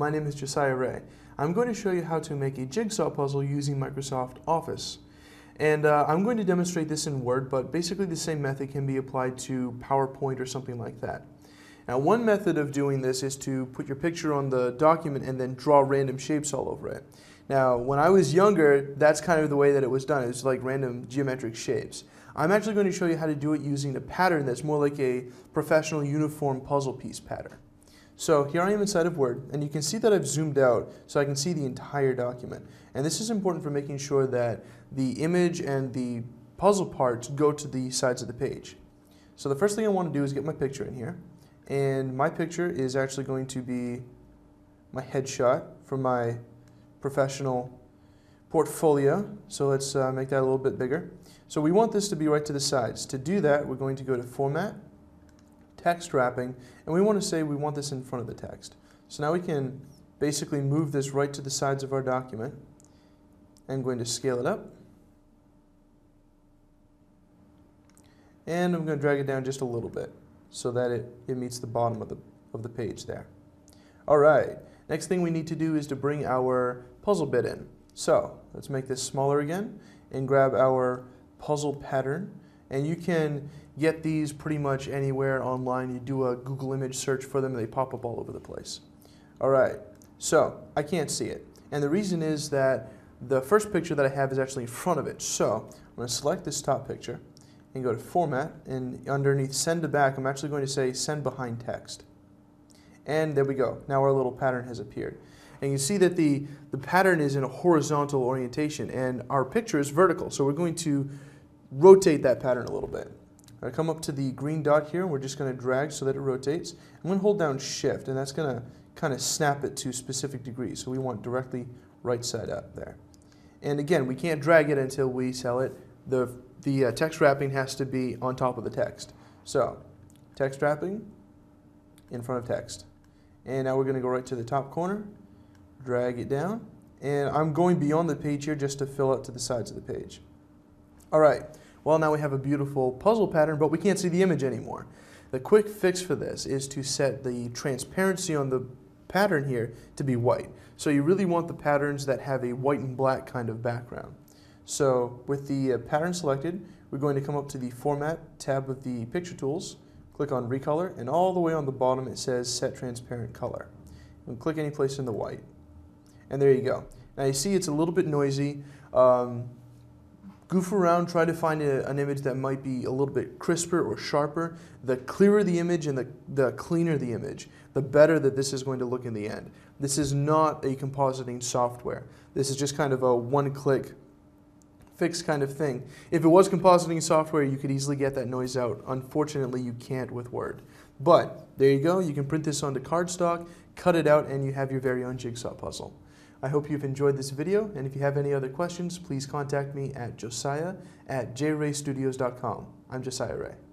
my name is Josiah Ray. I'm going to show you how to make a jigsaw puzzle using Microsoft Office. And I'm going to demonstrate this in Word, but basically the same method can be applied to PowerPoint or something like that. Now, one method of doing this is to put your picture on the document and then draw random shapes all over it. Now, when I was younger, that's kind of the way that it was done. It was like random geometric shapes. I'm actually going to show you how to do it using a pattern that's more like a professional uniform puzzle piece pattern. So here I am inside of Word, and you can see that I've zoomed out so I can see the entire document. And this is important for making sure that the image and the puzzle parts go to the sides of the page. So the first thing I want to do is get my picture in here. And my picture is actually going to be my headshot for my professional portfolio. So let's make that a little bit bigger. So we want this to be right to the sides. To do that, we're going to go to Format, Text Wrapping, and we want to say we want this in front of the text. So now we can basically move this right to the sides of our document. I'm going to scale it up. And I'm going to drag it down just a little bit so that it meets the bottom of the page there. All right, next thing we need to do is to bring our puzzle bit in. So let's make this smaller again and grab our puzzle pattern. And you can get these pretty much anywhere online. You do a Google image search for them and they pop up all over the place. All right, so I can't see it. And the reason is that the first picture that I have is actually in front of it. So I'm going to select this top picture and go to Format, and underneath Send to Back, I'm actually going to say Send Behind Text. And there we go. Now our little pattern has appeared. And you see that the pattern is in a horizontal orientation and our picture is vertical. So we're going to rotate that pattern a little bit. I come up to the green dot here and we're just going to drag so that it rotates. I'm going to hold down Shift and that's going to kind of snap it to specific degrees. So we want directly right side up there. And again, we can't drag it until we sell it. The text wrapping has to be on top of the text. So text wrapping in front of text. And now we're going to go right to the top corner, drag it down, and I'm going beyond the page here just to fill out to the sides of the page. All right, well now we have a beautiful puzzle pattern, but we can't see the image anymore. The quick fix for this is to set the transparency on the pattern here to be white. So you really want the patterns that have a white and black kind of background. So with the pattern selected, we're going to come up to the Format tab of the Picture Tools, click on Recolor, and all the way on the bottom it says Set Transparent Color. And click any place in the white. And there you go. Now you see it's a little bit noisy. Goof around, try to find an image that might be a little bit crisper or sharper. The clearer the image and the cleaner the image, the better that this is going to look in the end. This is not a compositing software. This is just kind of a one-click fix kind of thing. If it was compositing software, you could easily get that noise out. Unfortunately, you can't with Word. But there you go. You can print this onto cardstock, cut it out, and you have your very own jigsaw puzzle. I hope you've enjoyed this video, and if you have any other questions, please contact me at josiah@jraystudios.com. I'm Josiah Ray.